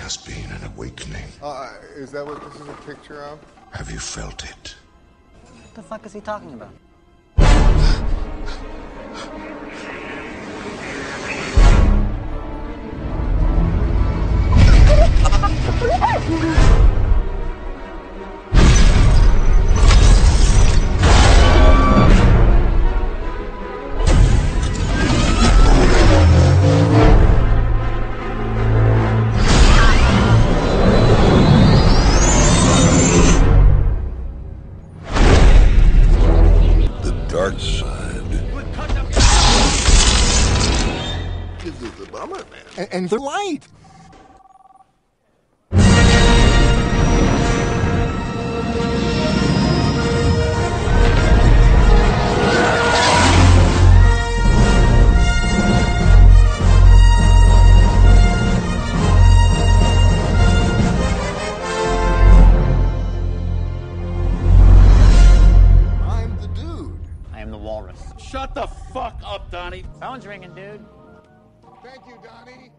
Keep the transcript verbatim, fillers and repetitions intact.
has been an awakening. Uh, is that what this is a picture of? Have you felt it? What the fuck is he talking about? Dark side. This is a bummer, man. And, and the light. Walrus. Shut the fuck up, Donnie. Phone's ringing, dude. Thank you, Donnie.